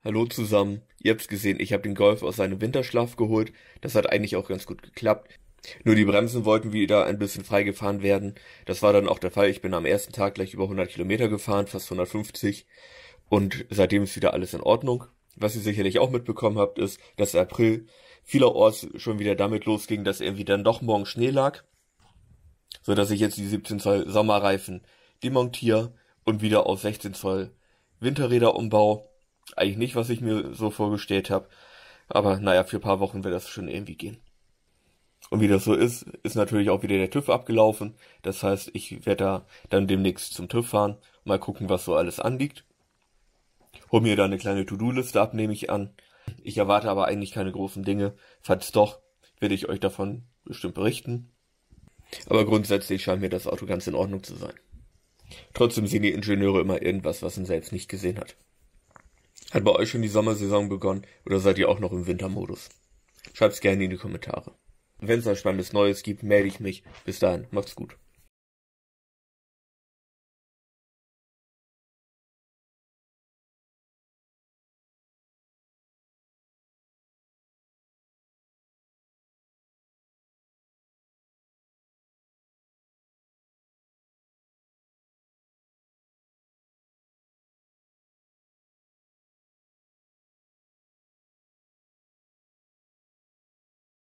Hallo zusammen. Ihr habt's gesehen, ich habe den Golf aus seinem Winterschlaf geholt. Das hat eigentlich auch ganz gut geklappt. Nur die Bremsen wollten wieder ein bisschen freigefahren werden. Das war dann auch der Fall. Ich bin am ersten Tag gleich über 100 Kilometer gefahren, fast 150. Und seitdem ist wieder alles in Ordnung. Was ihr sicherlich auch mitbekommen habt, ist, dass der April vielerorts schon wieder damit losging, dass irgendwie dann doch morgen Schnee lag. So dass ich jetzt die 17 Zoll Sommerreifen demontiere und wieder auf 16 Zoll Winterräder umbau. Eigentlich nicht, was ich mir so vorgestellt habe. Aber naja, für ein paar Wochen wird das schon irgendwie gehen. Und wie das so ist, ist natürlich auch wieder der TÜV abgelaufen. Das heißt, ich werde da dann demnächst zum TÜV fahren. Mal gucken, was so alles anliegt. Hol mir da eine kleine To-Do-Liste ab, nehme ich an. Ich erwarte aber eigentlich keine großen Dinge. Falls doch, werde ich euch davon bestimmt berichten. Aber grundsätzlich scheint mir das Auto ganz in Ordnung zu sein. Trotzdem sehen die Ingenieure immer irgendwas, was man selbst nicht gesehen hat. Hat bei euch schon die Sommersaison begonnen oder seid ihr auch noch im Wintermodus? Schreibt's gerne in die Kommentare. Wenn es da Spannendes Neues gibt, melde ich mich. Bis dahin, macht's gut.